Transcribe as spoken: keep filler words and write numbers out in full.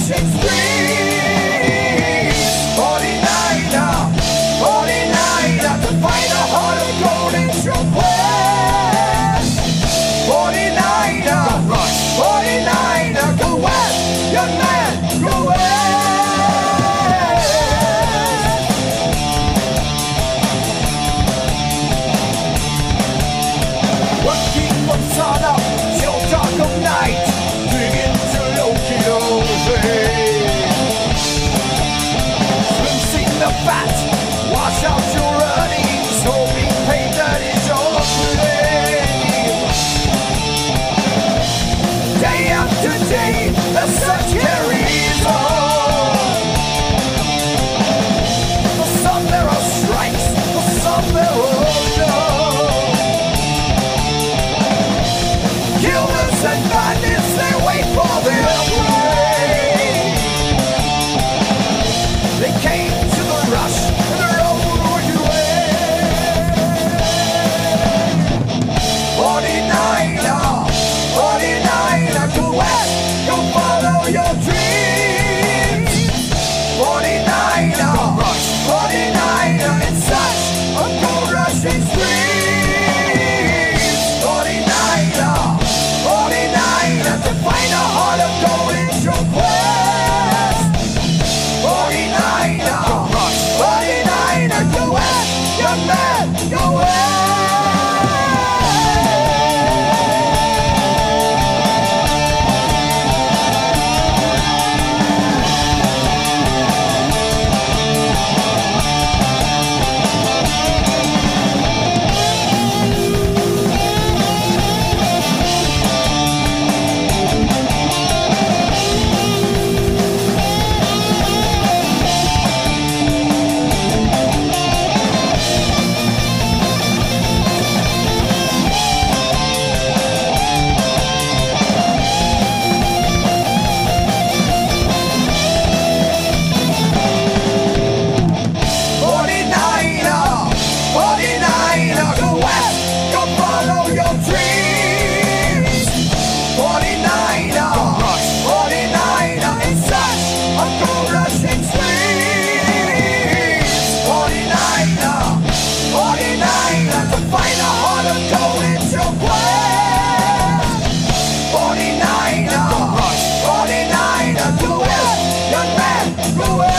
rushing streets. Forty-niner, forty-niner, to find a heart of gold in your quest. Forty-niner, forty-niner, go west, young man, go west. Working from sun up till dark of night, digging to locate the fat, wash out your earnings, hoping pay that is your claim. Day after day, the search carries on. For some there are strikes, for some there are none. Killers and bandits, they wait for their prey. They came to the rush and the road would away. Forty-niner, forty-niner, go west, go follow your dreams. Forty-niner, forty-niner, in search of gold rushing streams. Forty-niner, forty-niner, to find a heart of gold in your quest. Forty-niner, forty-niner, go west, young man, go west. Go away.